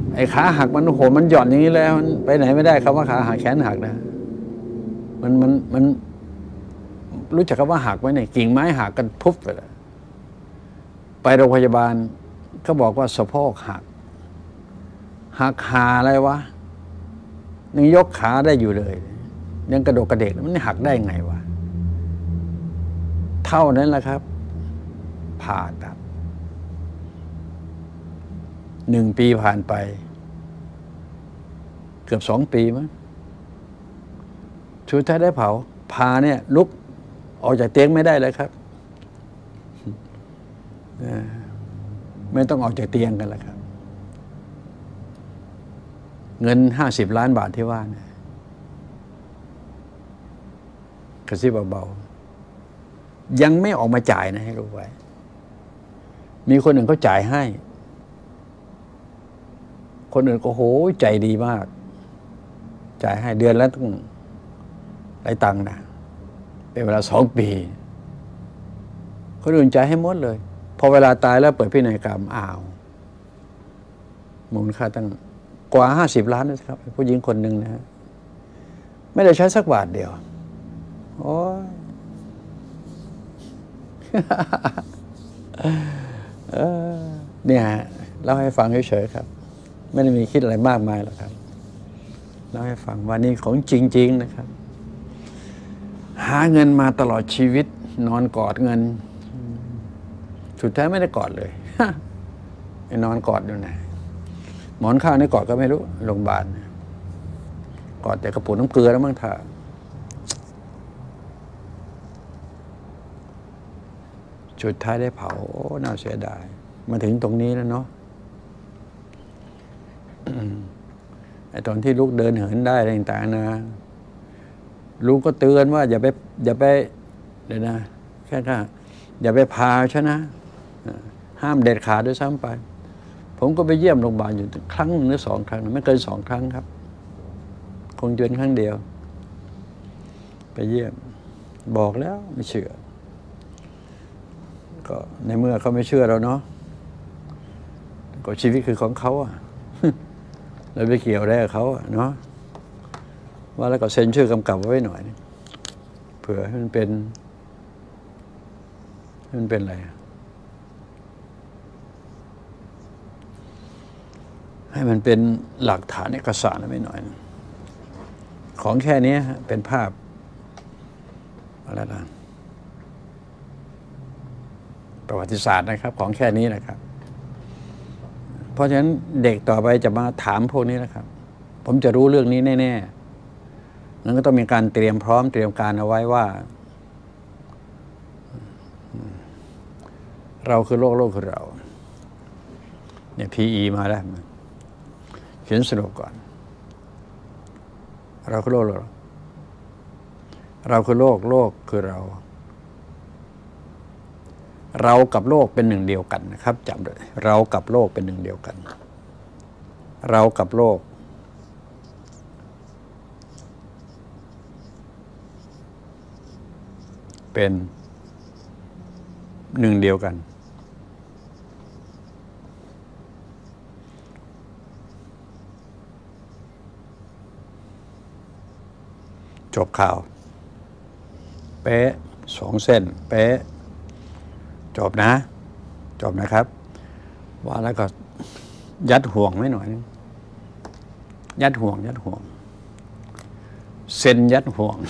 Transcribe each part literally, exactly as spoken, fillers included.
ไอ้ขาหักมันโอ้โหมันหย่อนอย่างนี้แล้วมันไปไหนไม่ได้คำว่าขาหักแขนหักนะมันมันมันรู้จักคำว่าหักไหมเนี่ยกิ่งไม้หักกันพุบไปเลยไปโรงพยาบาลเขาบอกว่าสะโพกหักหักขาอะไรวะยังยกขาได้อยู่เลยยังกระโดดกระเดกมันหักได้ไงวะเท่านั้นแหละครับผ่าตัดหนึ่งปีผ่านไปเกือบสองปีมั้งสุดท้ายได้เผาพาเนี่ยลุกออกจากเตียงไม่ได้เลยครับไม่ต้องออกจากเตียงกันแล้วครับเงินห้าสิบล้านบาทที่ว่าเนี่ยกระซิบเบาๆยังไม่ออกมาจ่ายนะให้รู้ไว้มีคนหนึ่งเขาจ่ายให้คนอื่นก็โหใจดีมากจ่ายให้เดือนแล้วต้องได้ตังค์นะเป็นเวลาสองปีคนอื่นจ่ายให้หมดเลยพอเวลาตายแล้วเปิดพินัยกรรมอ้าวมูลค่าตั้งกว่าห้าสิบล้านนะครับผู้หญิงคนหนึ่งนะฮะไม่ได้ใช้สักบาทเดียวโอ้ย เออเนี่ยเล่าให้ฟังเฉยๆครับไม่ได้มีคิดอะไรมากมายหรอกครับเล่าให้ฟังว่านี่ของจริงๆนะครับหาเงินมาตลอดชีวิตนอนกอดเงินสุดท้ายไม่ได้กอดเลยไอ้นอนกอดอยู่ไหนหมอนข้าวนี่กอดก็ไม่รู้โรงพยาบาลกอดแต่กระปุกน้ำเกลือแล้วมั้งท่าสุดท้ายได้เผาโอ้น่าเสียดายมาถึงตรงนี้แล้วเนาะไอ้ตอนที่ลูกเดินเหินได้อะไรต่างๆนะลูกก็เตือนว่าอย่าไปอย่าไปเดี๋ยวนะแค่ค่ะอย่าไปพาใช่นะห้ามเด็ดขาดด้วยซ้ำไปผมก็ไปเยี่ยมโรงพยาบาลอยู่ครั้งหนึ่งหรือสองครั้งไม่เกินสองครั้งครับคงเดือนครั้งเดียวไปเยี่ยมบอกแล้วไม่เชื่อก็ในเมื่อเขาไม่เชื่อเราเนาะก็ชีวิตคือของเขาอะเราไปเกี่ยวได้กับเขาเนาะว่าแล้วก็เซ็นชื่อกำกับไว้หน่อยเผื่อให้มันเป็นให้มันเป็นอะไรให้มันเป็นหลักฐานเอกสารไว้หน่อยของแค่นี้เป็นภาพอะไรล่ะประวัติศาสตร์นะครับของแค่นี้นะครับเพราะฉะนั้นเด็กต่อไปจะมาถามพวกนี้นะครับผมจะรู้เรื่องนี้แน่ๆนั้นก็ต้องมีการเตรียมพร้อมเตรียมการเอาไว้ว่าเราคือโลกโลกคือเราเนี่ย พี อี มาแล้วเขียนสรุปก่อนเราคือโลกเราเราคือโลกโลกคือเราเรากับโลกเป็นหนึ่งเดียวกันนะครับจำเลยเรากับโลกเป็นหนึ่งเดียวกันเรากับโลกเป็นหนึ่งเดียวกันจบข่าวเป๊ะสองเส้นเป๊ะจบนะจบนะครับว่าแล้วก็ยัดห่วงไว้หน่อยยัดห่วงยัดห่วงเซ็นยัดห่วง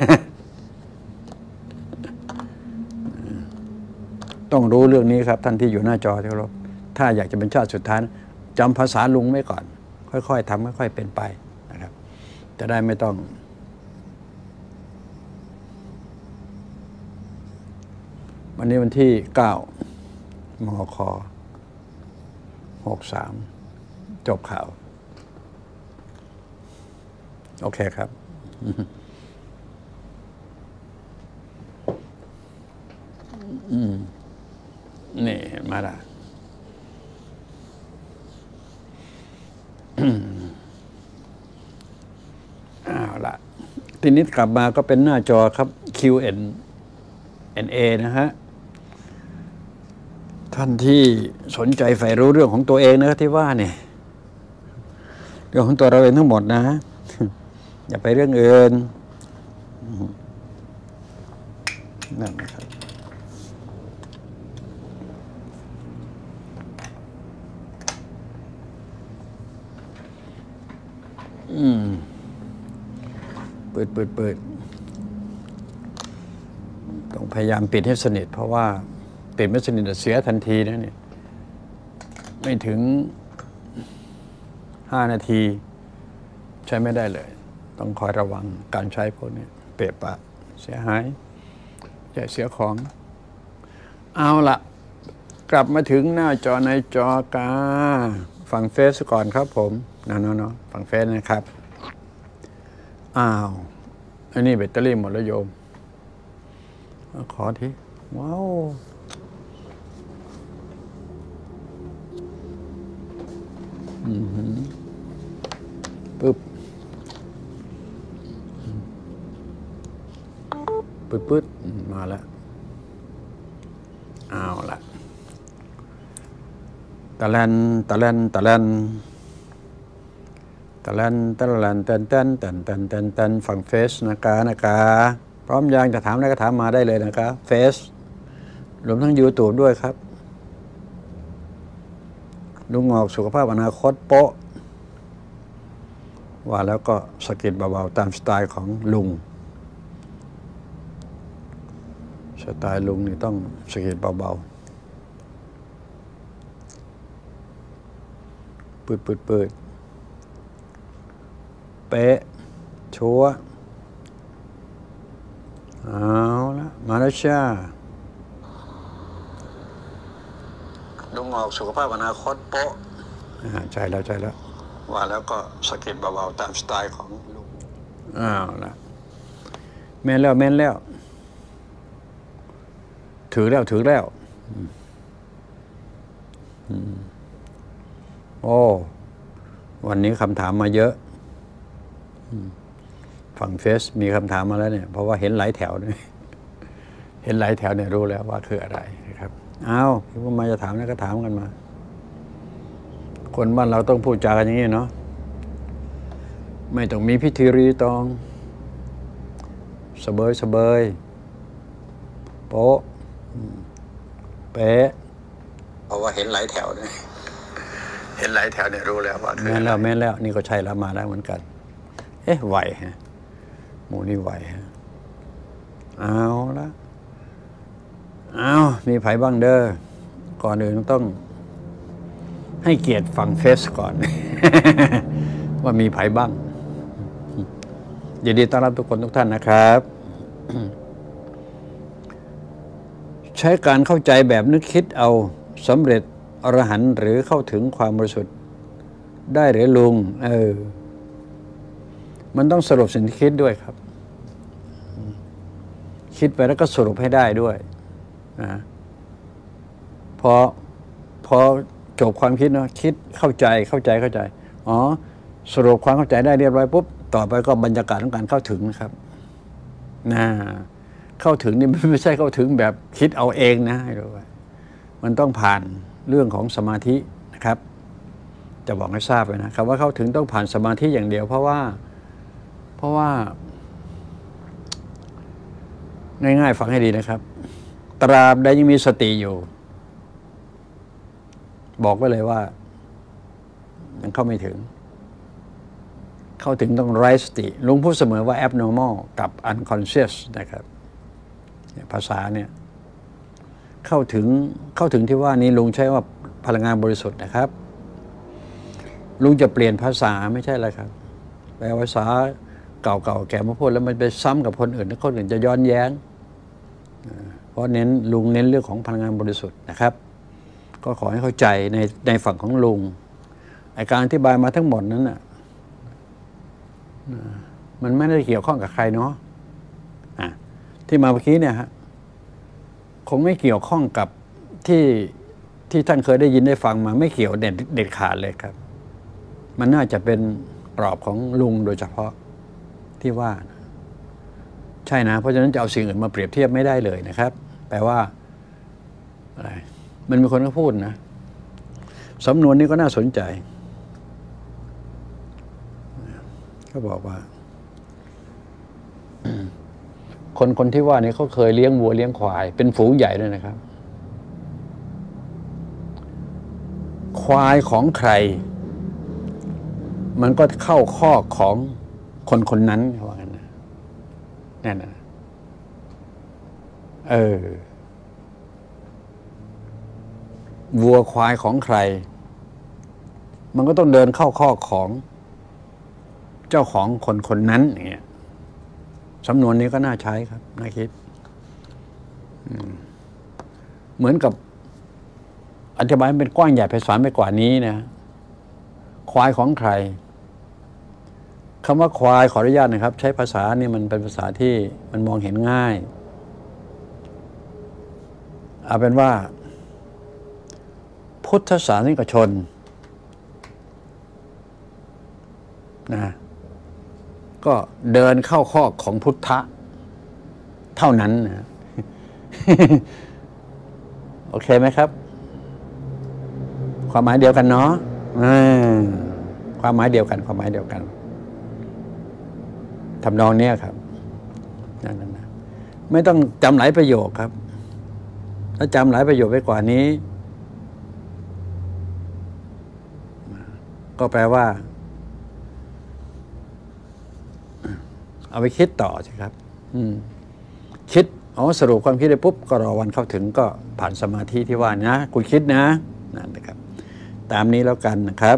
ต้องรู้เรื่องนี้ครับท่านที่อยู่หน้าจอที่เคารพถ้าอยากจะเป็นชาติสุดท้ายจำภาษาลุงไว้ก่อนค่อยๆทำค่อยๆเป็นไปนะครับจะได้ไม่ต้องวันนี้วันที่เก้ามคหกสามจบข่าวโอเคครับอืมนี่มาละอ้าวละทีนี้กลับมาก็เป็นหน้าจอครับ คิว เอ็น เอ็น เอ นะฮะท่านที่สนใจใฝ่รู้เรื่องของตัวเองนะครับที่ว่าเนี่ยรื่องของตัวเราเองทั้งหมดนะอย่าไปเรื่องอื่นนั่นนะครับอืมเปิดเปิดเปิดต้องพยายามปิดให้สนิทเพราะว่าปิดไม่สนิทเสียทันทีนะเนี่ยไม่ถึงห้านาทีใช้ไม่ได้เลยต้องคอยระวังการใช้พวกนี้เปะปะเสียหายจะเสียของเอาละกลับมาถึงหน้าจอในจอกาฝั่งเฟซก่อนครับผมเนาะเนาะฝั่งเฟซนะครับอ้าวอันนี้แบตเตอรี่หมดแล้วโยมขอทีว้าวอือหือปึ๊บปึ๊ดปึ๊ดมาแล้วเอาละตะแลนตะแลนตะแลนตะแลนตะแลนเต้นเต้นเต้นเต้นเต้นเต้นฝั่งเฟซนะคะนะคะพร้อมยังจะถามอะไรก็ถามมาได้เลยนะครับเฟซรวมทั้ง ยูทูบ ด้วยครับลุงออกสุขภาพอนาคตโป๊ะว่าแล้วก็สกิดเบาๆตามสไตล์ของลุงสไตล์ลุงนี่ต้องสกิดเบาๆปืดปืดปืดเป๊ะชัวเอาละมาแล้วจ้าลุงออกสุขภาพอนาคตโป๊ะใช่แล้วใช่แล้วว่าแล้วก็สกิดเบาๆตามสไตล์ของลุงอ้าวละแม่นแล้วแม่นแล้วถือแล้วถือแล้วโอ้วันนี้คำถามมาเยอะฝั่งเฟซมีคำถามมาแล้วเนี่ยเพราะว่าเห็นหลายแถวเนี่ยเห็นหลายแถวเนี่ยรู้แล้วว่าคืออะไรนะครับอ้าวพี่ว่ามาจะถามแล้วก็ถามกันมาคนบ้านเราต้องพูดจากันอย่างนี้เนาะไม่ต้องมีพิธีรีตองสเบยสเบยโป๊ะเป๊ะเพราะว่าเห็นหลายแถวเนี่ยเห็นหลายแถวเนี่ยรู้แล้วว่าคือแม่นแล้วแม่นแล้วนี่ก็ใช่แล้วมาแล้วเหมือนกันเอ๊ะไหวฮะหมูนี่ไหวฮะเอาละเอามีไผ่บ้างเด้อก่อนอื่นต้องให้เกียรติฟังเฟซก่อน ว่ามีไผ่บ้างยินดีต้อนรับทุกคนทุกท่านนะครับ ใช้การเข้าใจแบบนึกคิดเอาสำเร็จอรหันต์หรือเข้าถึงความบริสุทธิ์ได้หรือลุงเออมันต้องสรุปสิ่งที่คิดด้วยครับคิดไปแล้วก็สรุปให้ได้ด้วยนะพอพอจบความคิดเนาะคิดเข้าใจเข้าใจเข้าใจอ๋อสรุปความเข้าใจได้เรียบร้อยปุ๊บต่อไปก็บรรยากาศของการเข้าถึงนะครับนะเข้าถึงนี่ไม่ใช่เข้าถึงแบบคิดเอาเองนะให้รู้ไว้มันต้องผ่านเรื่องของสมาธินะครับจะบอกให้ทราบเลยนะคำว่าเข้าถึงต้องผ่านสมาธิอย่างเดียวเพราะว่าเพราะว่าง่ายๆฟังให้ดีนะครับตราบใดยังมีสติอยู่บอกไว้เลยว่ามันเข้าไม่ถึงเข้าถึงต้องไร้สติลุงพูดเสมอว่า abnormal กับ unconscious นะครับภาษาเนี่ยเข้าถึงเข้าถึงที่ว่านี้ลุงใช้ว่าพลังงานบริสุทธิ์นะครับลุงจะเปลี่ยนภาษาไม่ใช่อะไรครับแปลภาษาเก่าๆแก่มาพูดแล้วมันไปซ้ำกับคนอื่นแล้วคนอื่นจะย้อนแย้งเพราะเน้นลุงเน้นเรื่องของพลังงานบริสุทธิ์นะครับก็ขอให้เข้าใจในในฝั่งของลุงไอ้การอธิบายมาทั้งหมดนั้นน่ะมันไม่ได้เกี่ยวข้องกับใครเนาะที่มาเมื่อกี้เนี่ยฮะคงไม่เกี่ยวข้องกับที่ที่ท่านเคยได้ยินได้ฟังมาไม่เกี่ยวเด็ดเด็ดขาดเลยครับมันน่าจะเป็นกรอบของลุงโดยเฉพาะที่ว่าใช่นะเพราะฉะนั้นจะเอาสิ่งอื่นมาเปรียบเทียบไม่ได้เลยนะครับแปลว่าอะไรมันมีคนก็พูดนะสำนวนนี้ก็น่าสนใจเขาบอกว่า คนคนที่ว่านี่เขาเคยเลี้ยงวัวเลี้ยงควายเป็นฝูงใหญ่ด้วยนะครับ ควายของใครมันก็เข้าข้อของคนคนนั้นเขาว่ากันนะนั่นนะเออวัวควายของใครมันก็ต้องเดินเข้าข้อของเจ้าของคนคนนั้นอย่างเงี้ยสำนวนนี้ก็น่าใช้ครับน่าคิดเหมือนกับอธิบายเป็นกว้างใหญ่ไพศาลไปกว่านี้นะควายของใครคำว่าควายขออนุญาตนะครับใช้ภาษานี่มันเป็นภาษาที่มันมองเห็นง่ายเอาเป็นว่าพุทธศาสนิกชนนะก็เดินเข้าข้อของพุทธะเท่านั้นนะ โอเคไหมครับความหมายเดียวกันเนาะความหมายเดียวกันความหมายเดียวกันทำนองเนี้ยครับนั่นนะไม่ต้องจำหลายประโยคครับถ้าจำหลายประโยคไปกว่านี้ก็แปลว่าเอาไปคิดต่อสิครับคิดอ๋อสรุปความคิดได้ปุ๊บก็รอวันเข้าถึงก็ผ่านสมาธิที่ว่านะคุณคิดนะนั่นนะครับตามนี้แล้วกันนะครับ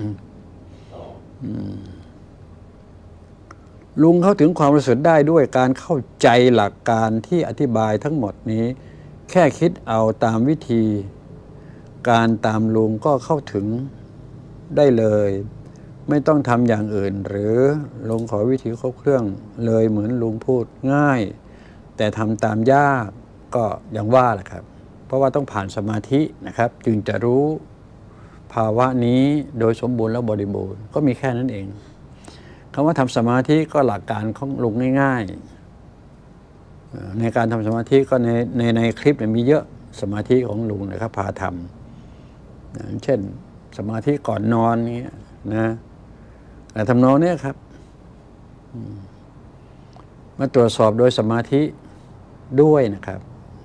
ลุงเข้าถึงความรู้สึกได้ด้วยการเข้าใจหลักการที่อธิบายทั้งหมดนี้แค่คิดเอาตามวิธีการตามลุงก็เข้าถึงได้เลยไม่ต้องทำอย่างอื่นหรือลุงขอวิธีครบเครื่องเลยเหมือนลุงพูดง่ายแต่ทำตามยากก็อย่างว่าแหละครับเพราะว่าต้องผ่านสมาธินะครับจึงจะรู้ภาวะนี้โดยสมบูรณ์และบริบูรณ์ก็มีแค่นั้นเองคำว่าทำสมาธิก็หลักการของลุงง่ายๆในการทำสมาธิก็ในในในคลิปมีเยอะสมาธิของลุงนะครับพาทำเช่นสมาธิก่อนนอนนี้นะแต่ทำนองนี้ครับมาตรวจสอบโดยสมาธิด้วยนะครับ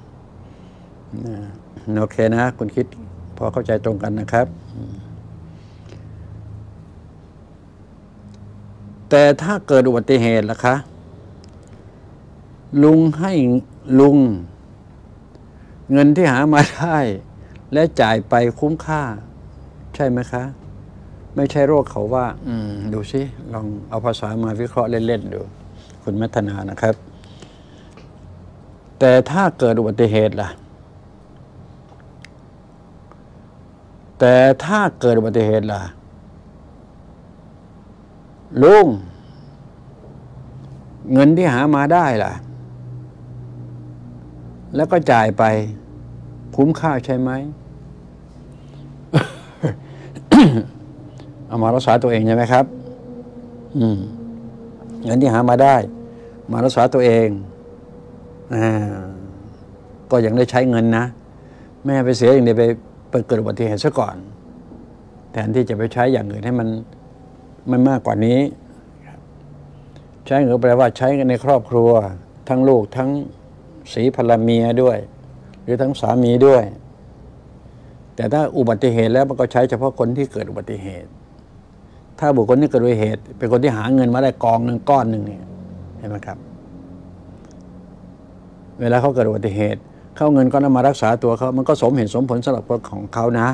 โอเคนะคุณคิดพอเข้าใจตรงกันนะครับแต่ถ้าเกิดอุบัติเหตุล่ะคะลุงให้ลุงเงินที่หามาได้และจ่ายไปคุ้มค่าใช่ไหมคะไม่ใช่โรคเขาว่าอืมดูสิลองเอาภาษามาวิเคราะห์เล่นๆดูคุณมัทนานะครับแต่ถ้าเกิดอุบัติเหตุล่ะแต่ถ้าเกิดอุบัติเหตุล่ะลุงเงินที่หามาได้ล่ะแล้วก็จ่ายไปคุ้มค่าใช่ไหม เอามารักษาตัวเองใช่ไหมครับอืมเงินที่หามาได้มารักษาตัวเองอ่าก็ยังได้ใช้เงินนะไม่ให้ไปเสียอย่างเดียวไปไปเกิดอุบัติเหตุซะก่อนแทนที่จะไปใช้อย่างอื่นให้มันมันมากกว่านี้ใช้เงินแปลว่าใช้กันในครอบครัวทั้งลูกทั้งศรีภรรเมียด้วยหรือทั้งสามีด้วยแต่ถ้าอุบัติเหตุแล้วมันก็ใช้เฉพาะคนที่เกิดอุบัติเหตุถ้าบุคคลที่เกิดอุบัติเหตุเป็นคนที่หาเงินมาได้กองหนึ่งก้อนหนึ่งเนี่ยเห็นไหมครับเวลาเขาเกิดอุบัติเหตุเข้าเงินก็นำมารักษาตัวเขามันก็สมเหตุสมผลสำหรับของเขานะ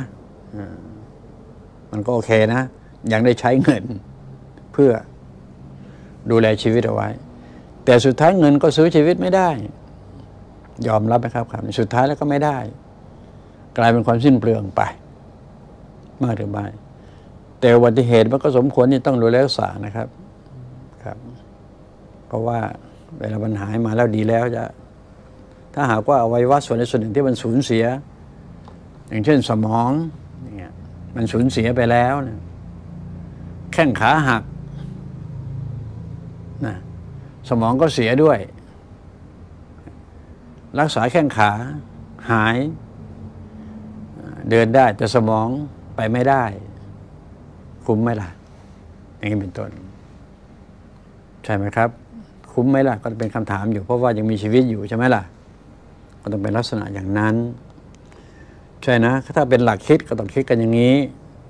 มันก็โอเคนะยังได้ใช้เงินเพื่อดูแลชีวิตเอาไว้แต่สุดท้ายเงินก็ซื้อชีวิตไม่ได้ยอมรับไหมครับครับสุดท้ายแล้วก็ไม่ได้กลายเป็นความสิ้นเปลืองไปมากหรือไม่แต่อุบัติเหตุมันก็สมควรที่ต้องดูแลรักษานะครับครับเพราะว่าเวลามันหายมาแล้วดีแล้วจะถ้าหากว่าอวัยวะส่วนใดส่วนหนึ่งที่มันสูญเสียอย่างเช่นสมองเนี่ยมันสูญเสียไปแล้วนะแข้งขาหักนะสมองก็เสียด้วยรักษาแข้งขาหายเดินได้แต่สมองไปไม่ได้คุ้มไหมล่ะอย่างนี้เป็นต้นช่ไหมครับคุ้มไหมล่ะก็เป็นคำถามอยู่เพราะว่ายังมีชีวิตอยู่ใช่ไหมล่ะก็ต้องเป็นลักษณะอย่างนั้นใช่นะถ้าเป็นหลักคิดก็ต้องคิดกันอย่างนี้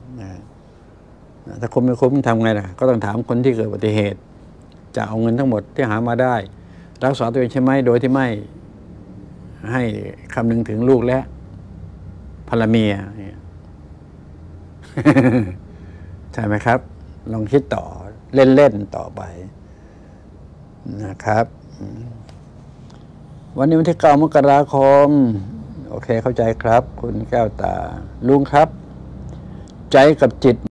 ถ้าคุ้มไม่คุ้มทำไงล่ะก็ต้องถามคนที่เกิดอุบัติเหตุจะเอาเงินทั้งหมดที่หามาได้รักษาตัวเองใช่ไหมโดยที่ไม่ให้คำนึงถึงลูกและภรรเมียใช่ไหมครับลองคิดต่อเล่นๆต่อไปนะครับวันนี้วันที่เก้ามกราคมโอเคเข้าใจครับคุณแก้วตาลุงครับใจกับจิต